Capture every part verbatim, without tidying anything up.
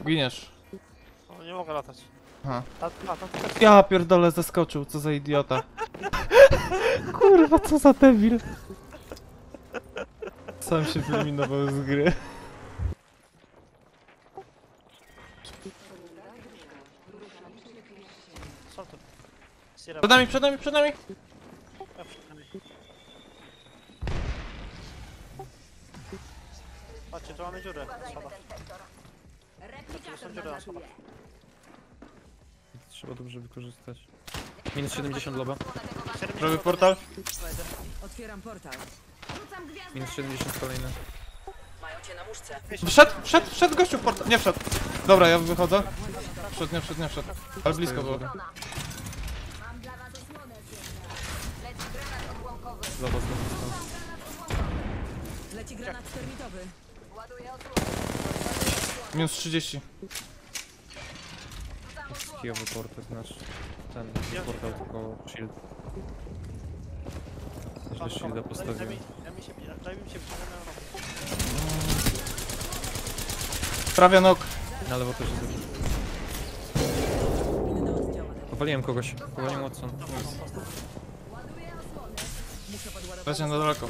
Giniesz. O, nie mogę latać. Aha. A, a, to też. Ja pierdolę, zaskoczył, co za idiota. Kurwa, co za debil. Sam się wyeliminował z gry. Co to? Sierra. Przed nami, przed nami, przed nami! Ja przed nami. Patrzcie, tu mamy dziurę na schodach. Tu są dziury na schodach. Trzeba dobrze wykorzystać. Minus siedemdziesiąt loba. Prawy portal. Otwieram portal. Minus siedemdziesiąt kolejny. Mają cię na muszce. Wszedł, wszedł, wszedł gościu w portal. Nie wszedł. Dobra, ja wychodzę. Wszedł, nie wszedł, nie wszedł. Ale blisko było. Loba, znowu, znowu. Leci granat termitowy. Minus trzydzieści. Kijowy portal, znaczy ten portal, tylko shield. Źle shielda postawiłem. Ja mi się daj mi się przypomniał. Prawie nok. Na lewo też jest dobrze. Inny oddział. Powaliłem kogoś, powaliłem Watson. Muszę podładować. Lecie na daleko.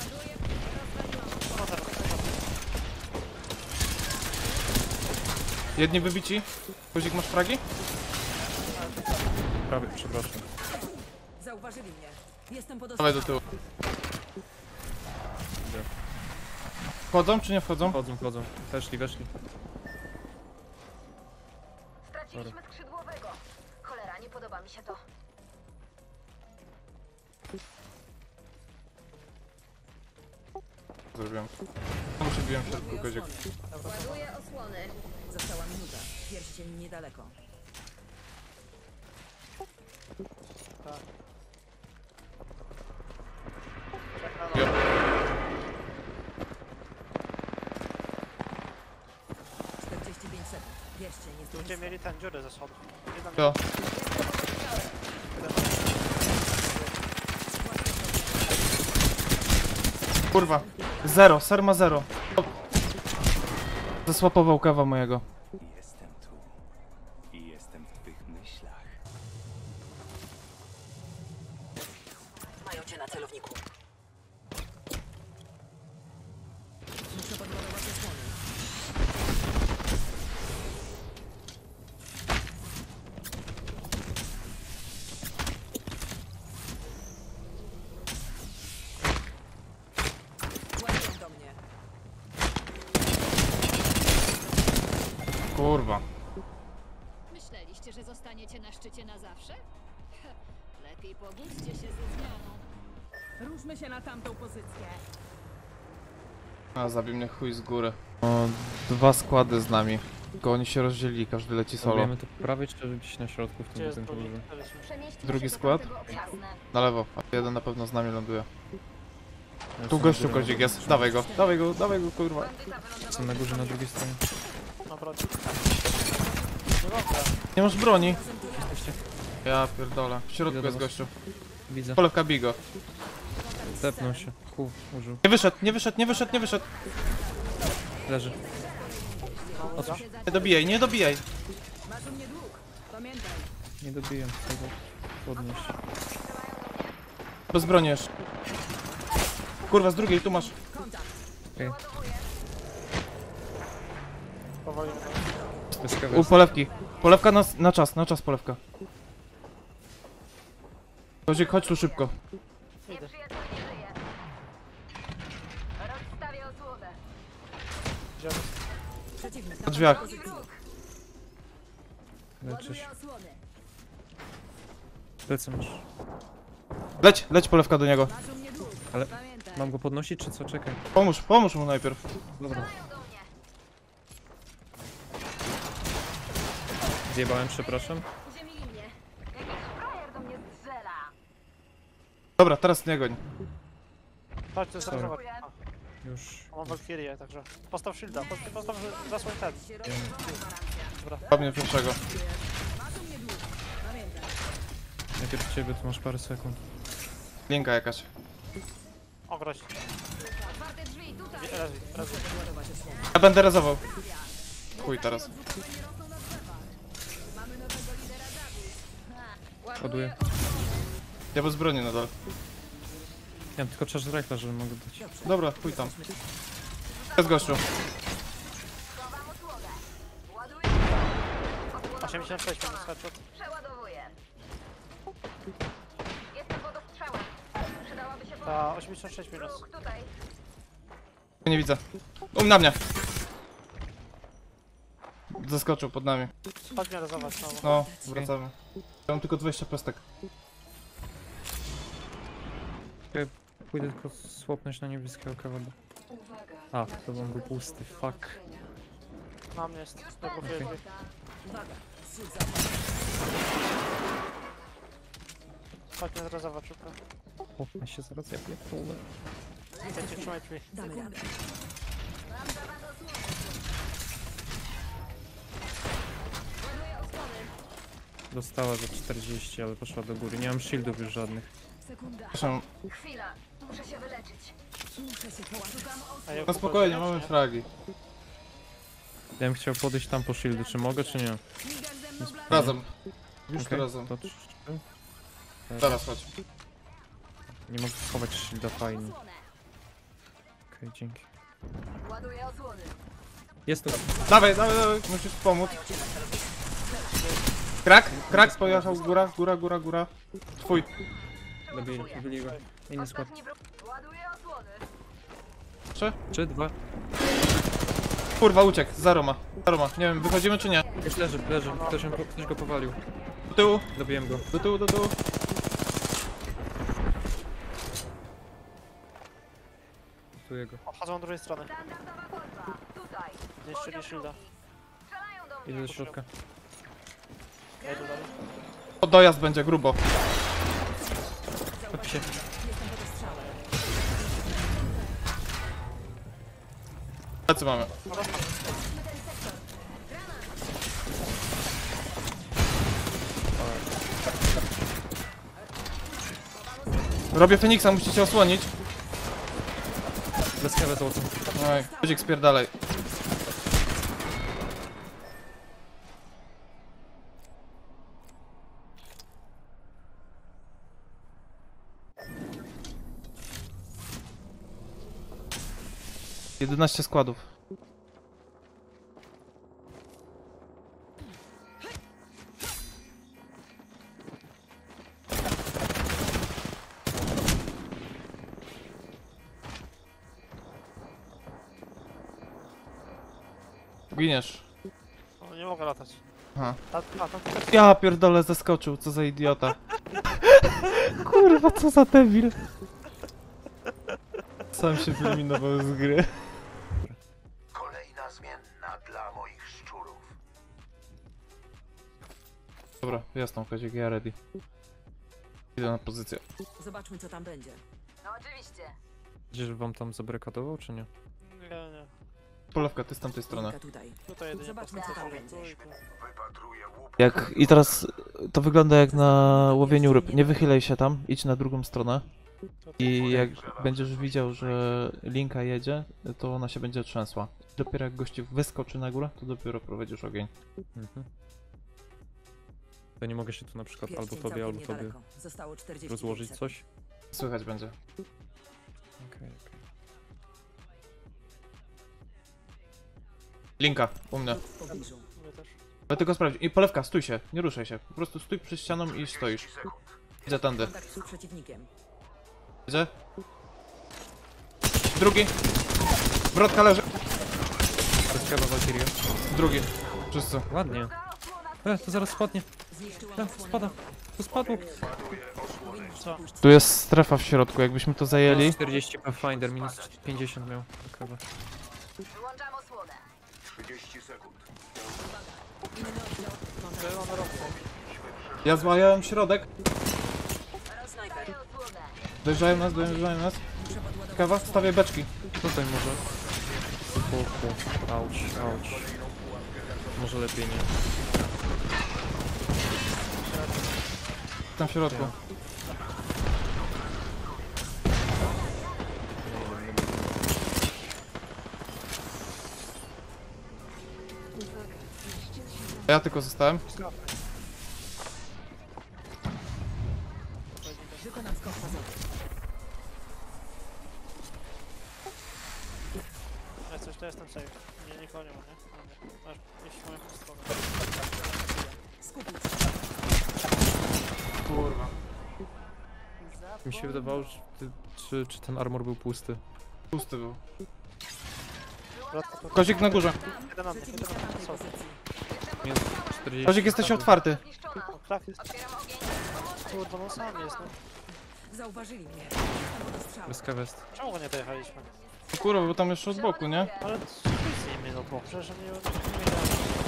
Jedni wybici. Guzik, masz fragi? Prawie, przepraszam. Zauważyli mnie. Jestem pod Dawaj do tyłu. Wchodzą czy nie wchodzą? Wchodzą, wchodzą. Weszli, weszli. Straciliśmy skrzydłowego. Cholera, nie podoba mi się to. Zrobiłem. Muszę biłem w środku, Guzik. Ładuję osłony. Została minuta. Pierścień niedaleko. Jo. czterdzieści pięć sekund. Pierścień jest Tu będziemy mieli ten dziurę ze schodów. Jedna Jo. Kurwa. Zero, ser ma zero. Zasłapował kawa mojego. Jestem tu i jestem w twych myślach. Mają cię na celowniku. Muszę podładować osłony. Ładują do mnie. Kurwa. Myśleliście, że zostaniecie na szczycie na zawsze? Lepiej pogódźcie się ze zmianą. Ruszmy się na tamtą pozycję. A, zabił mnie chuj z góry. O, dwa składy z nami. Tylko oni się rozdzielili, każdy leci solo. Robimy to po prawej, czy gdzieś na środku w Gdzie tym jest budynku drugi? dużo? Lecimy. Przemieśćmy Drugi się do skład? tamtego obszaru. Na lewo, a jeden na pewno z nami ląduje. Ja Tu jestem gościu na górze, kozik jest. Dawaj go, dawaj go, dawaj go, kurwa. Jestem na górze, na drugiej stronie. Dobra. No dobra. Nie masz broni. Jesteście? Ja pierdolę. W środku Idę jest do was. gościu. Widzę. Polewka bigo. Zepnął się. Hu, użył. Nie wyszedł, nie wyszedł, nie wyszedł, nie wyszedł. Leży. Nie dobijaj, nie dobijaj. Masz u mnie dług. Pamiętaj. Nie dobiję tego. Podnieść. Bez broni jeszcze. Kurwa, z drugiej, tu masz. Okej. Powoli. Okay. U polewki. Polewka na, na czas, na czas polewka. Kozik, chodź tu szybko. Nieprzyjaciel nie żyje. Rozstawię osłonę. Gdzie? Przeciwnik. Na drzwiach. Leczysz. Ładuję osłony. Plecy masz. Leć, leć polewka do niego. Masz u mnie dług. Ale Pamiętaj. mam go podnosić, czy co? Czekaj. Pomóż, pomóż mu najpierw. Dobra. Mają do mnie. Zjebałem, przepraszam. Uziemili mnie. Jakiś frajer do mnie strzela. Dobra, teraz nie goń. Chodź, to jest Sorry. rezerwat. Już. Mam Valkyrię, także. Postaw shielda, postaw, postaw zasłoń ten. Dobra. Robię pierwszego. Masz u mnie dług. Pamiętaj. Najpierw ciebie, tu masz parę sekund. Linka jakaś. Ogroź. Otwarte drzwi, tutaj. Razy, razy. Podładować osłony. Ja będę rezował. Chuj teraz. Mamy nowego lidera zabójstw. Ładuję. Ja bez broni nadal. Ja mam tylko czas rajta, żeby mogę dać. Dobra, chuj tam. Jest gościu. Ładuję. osiemdziesiąt sześć minus headshot. Przeładowuję. Jestem pod ostrzałem. Przydałaby się pomoc. Ta osiemdziesiąt sześć minus. Wróg tutaj. Nie widzę. Um, na mnie. Zaskoczył pod nami. Chodź mnie razować znowu. No, wracamy. Ja mam tylko dwadzieścia pestek. Pójdę tylko słopnąć na niebieskiego kawałka. A, to on był pusty, fuck. Na mnie jest. Zablokuję drzwi. Uwaga, zrzut zabójstwa. Chodź mnie zrazować szybko. Chłopnę się zaraz, ja pierdolę. Wiecie, trzymaj drzwi. Damy radę. Dostała za czterdzieści, ale poszła do góry. Nie mam shieldów już żadnych. Sekunda. Proszę, Chwila. Muszę się wyleczyć. Muszę się połapać. A ja no spokojnie, mamy fragi. Ja bym chciał podejść tam po shieldy, czy mogę, czy nie? Migasz ze mną blady. Razem. Już Okej, to razem. to trzy. Zaraz, chodź. Nie mogę schować shielda, fajnie. Okej, dzięki. Ładuję osłony. Jest to. Dawaj, dawaj, dawaj, musisz pomóc. Krak, krak pojechał, góra, góra, góra, góra. Twój. Dobili, dobili go. Inny skład. Ostatni wróg. Ładuję osłony. Trzy. Trzy, dwa. Kurwa, uciekł, zero ma. Zero ma. Nie wiem, wychodzimy czy nie? Już leży, leży. Ktoś, ją- ktoś go powalił. Do tyłu, Dobiłem go. do tyłu, do tyłu. Tu go. Odchodzą od drugiej strony. Standardowa kolba. Tutaj. Zniszczyli Poziom shielda. drugi. Strzelają do Idę mnie. do środka. Ja idę dalej. O, dojazd będzie grubo. Chodź się. Jestem pod ostrzałem. Tacy mamy. Robię Feniksa, musicie osłonić. Bez kawy złotą. Oj, guzik spierdalaj. Jedenaście składów. Giniesz. O, nie mogę latać. Aha. Ta, a, tam też. Ja pierdolę, zaskoczył, co za idiota. Kurwa, co za debil. Sam się wyeliminował z gry. Kolejna zmienna dla moich szczurów. Dobra, jasną, Kazik, ja ready. Idę na pozycję. Zobaczmy, co tam będzie. No oczywiście. Gdzieś wam tam zabrykadował, czy nie? Nie, nie. Polewka, ty z tamtej strony. Linka tutaj. Tutaj jedynie Zobaczmy, co tam postawię będzie. tu i tu. Wypatruję łup. Jak i teraz to wygląda jak na łowieniu ryb. Nie wychylaj się tam, idź na drugą stronę. I jak będziesz widział, że linka jedzie, to ona się będzie trzęsła. Dopiero jak gości wyskoczy na górę, to dopiero prowadzisz ogień. Mhm. To nie mogę się tu na przykład albo Pierścień tobie, albo całkiem tobie niedaleko. Zostało czterdzieści rozłożyć sekund. coś? Słychać będzie. Okej, okej. Linka, u mnie. W pobliżu. My też. Ale tylko sprawdź. I polewka, stój się, nie ruszaj się. Po prostu stój przy ścianą i stoisz. Idzie tędy. Kontakt z przeciwnikiem. Idzie. Drugi. Wrotka leży. Bez kawa Valkyria. Drugi. Wszyscy. Ładnie. Druga osłona. E, to zaraz spadnie. Zniszczyłam E, osłonę spada. wroga. To spadło. Powinniśmy Co? puścić. Tu jest strefa w środku, jakbyśmy to zajęli. czterdzieści Pathfinder, minus pięćdziesiąt miał. Kawa. Wyłączam osłonę. trzydzieści sekund. Inny oddział. Kontakt To ja mam rąk. Ja złajałem środek. snajper. Daję osłonę. Dojeżdżają nas, dojeżdżają nas. Muszę podładować. Kawa, stawię beczki. Tutaj może. Auć, auć. Może lepiej nie. Tam w środku. A ja tylko zostałem. Wykonam skok fazowy. Jak coś, to jestem safe. Nie, nikogo nie ma, nie? No, nie. Masz iść w moją stronę. Skupić. Kurwa. Mi się wydawało, że ty, czy, czy ten armor był pusty. Pusty był. Wratka tu. Kozik na górze. Jeden na mnie, jeden Przeciwnik na mnie. na Są. pozycji. Minus czterdzieści. Kozik, jesteś otwarty. Zniszczona. O, krak. Otwieram ogień. Kurwa, no sam jest, no. Zauważyli mnie. Jestem pod ostrzałem. Bez kawest. Czemu go nie dojechaliśmy? Kurwa, bo tam jeszcze od boku, nie? Ale nic z nimi, no to przecież nie, nie, nie wiedziałem.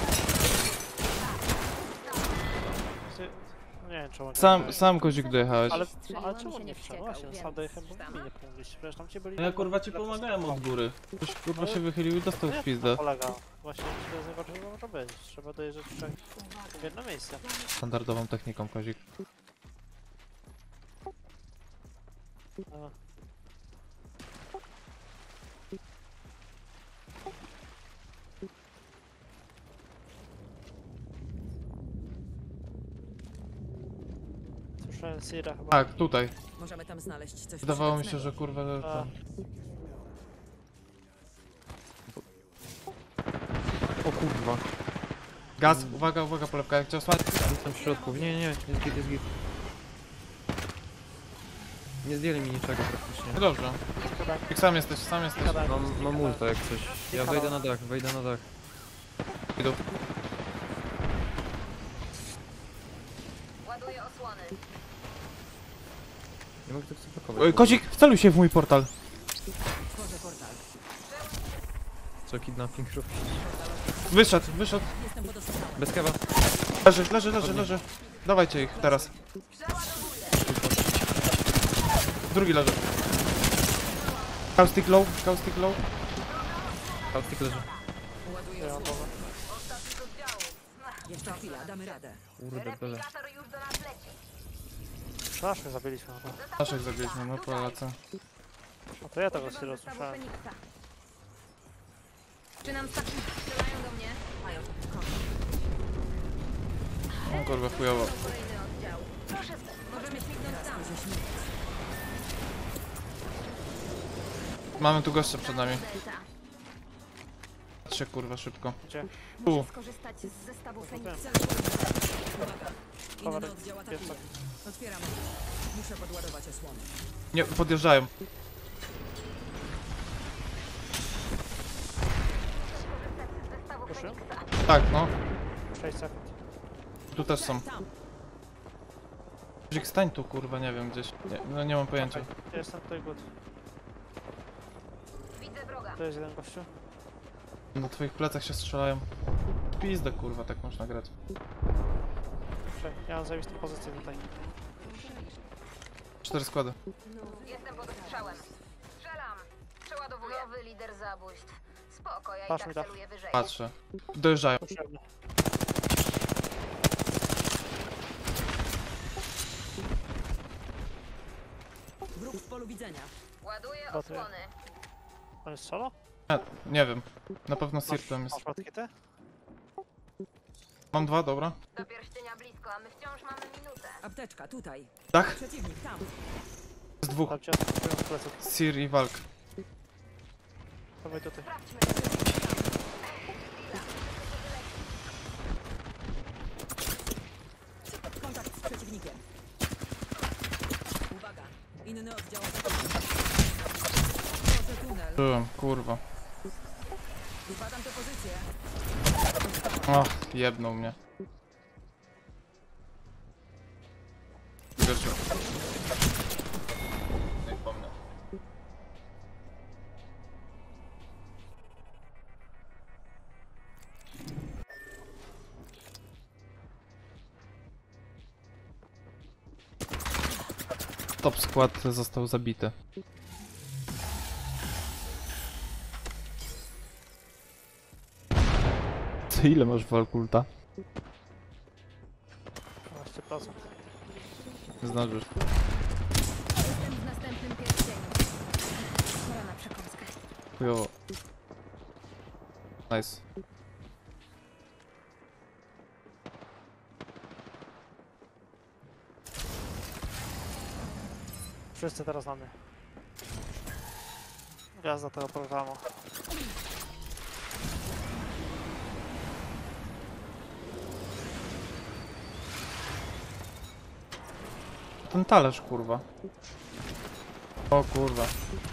Ty- no nie wiem czemu nie Sam, dojechali. sam Kozik dojechałeś. Ale, Strzeliłam ale się czemu nie nie wszedł? Właśnie, wściekał, sam dojechałem, więc bo tam. mi nie pomogliście. Przecież tam ci byli... Ja kurwa ci pomagałem od góry. Ktoś kurwa się wychylił i dostał w pizdę. Polega. Właśnie to jest najbardziej, co może być. Trzeba dojeżdżać w jedno miejsce. Standardową techniką, Kozik. A. Słyszałem Sira chyba. Tak, tutaj. Możemy tam znaleźć coś Wydawało mi się, przydatnego. że kurwa... A. Tam. O kurwa. Gaz, uwaga, uwaga, polewka, jak cię osłać. Jestem w środku. Nie, nie, nie, jest git, jest git. Nie zdjęli mi niczego praktycznie. No dobrze. Jak sam jesteś, sam jesteś. Mam, mam ulta jak coś. Ja wejdę na dach, wejdę na dach. Idą. Ładuję osłony. Nie mogę tego zablokować. Oj, Kozik, wceluj się w mój portal. Tworzę portal. Co kidnapping robi? Wyszedł, wyszedł. Jestem pod ostrzałem. Bez kewa. Leży, leży, leży, leży. Dawajcie ich teraz. Drugi leży. Caustic low, caustic low. Kaustik leży. Ładuję Ja mam osłonę. domy. Ostatni z oddziału. Jeszcze chwila, damy radę. Kurde, bele. Replikator już do nas leci. Naszych zabiliśmy. No. Naszych zabiliśmy, no polecę. No to ja tego Sira Zestawu słyszałem. Feniksa. Czy nam staki strzelają do mnie? Mają. O kurwa, chujowo. Kolejny oddział. Proszę, możemy śmignąć tam. Spojrzę śmierć. Mamy tu gościa przed nami. Delta. Patrzcie kurwa, szybko. Gdzie? Tu. Skorzystać z zestawu No Feniksa. Uwaga. Inny Cover. oddział atakuje. Pierwsza. Otwieram. Muszę podładować osłony. Nie, podjeżdżają. Skorzystać z zestawu Proszę? Feniksa. Tak, no. sześć sekund. Tu też są. Tam. Kozik, stań tu kurwa, nie wiem, gdzieś. Nie, no nie mam pojęcia. Ja jestem tutaj good. Widzę wroga. To jest jeden gościu. Na twoich plecach się strzelają. Pizdę kurwa, tak można grać. Czekaj, ja mam zajebistą pozycję tutaj. Cztery składy. Jestem pod ostrzałem. Strzelam. Przeładowuję. Nowy lider zabójstw. Spoko, ja i Patrz tak mi tak. celuję wyżej. Patrzę. Dojeżdżają. Potrzebny. Wróg w polu widzenia. Ładuję Gotuję. osłony. On jest solo? Nie, nie wiem. Na pewno Sir tam jest. Masz pakiety? Mam dwa, dobra. Do pierścienia blisko, a my wciąż mamy minutę. Apteczka, tutaj. Dach? Przeciwnik, tam. Z dwóch. Tam cię atakują z pleców. Sir i Walk. Dawaj tutaj. Sprawdźmy. Kontakt z przeciwnikiem. Uwaga. Inny oddział atakuje. Wchodzę tunel. Byłem, kurwa. Zbadam tę pozycję. O, jebnął mnie. Gościu. Nie po mnie. Top skład został zabity. Ty ile masz walkulta? dwanaście procent. Zdążysz. Jestem w następnym pierścieniu. Pora na przekąskę. Chujowo. Nice. Wszyscy teraz na mnie. Gwiazda tego programu. Ten talerz, kurwa. O kurwa.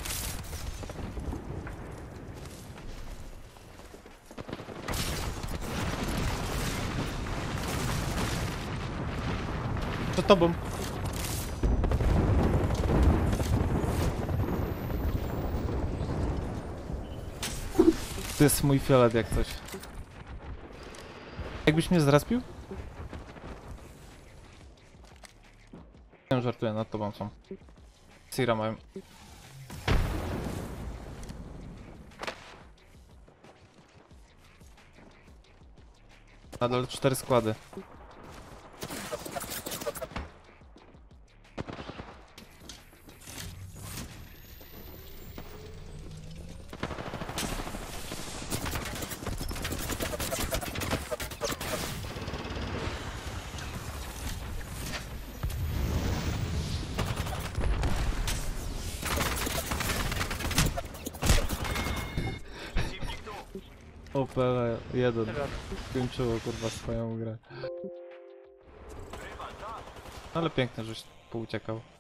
Przed tobą. To jest mój fiolet jak coś. Jakbyś mnie zrespił? Nie żartuję, nad tobą są. Sira mają. Nadal cztery składy. O P L jeden Nie wiem. skończyło kurwa swoją grę. Ale piękne, żeś pouciekał.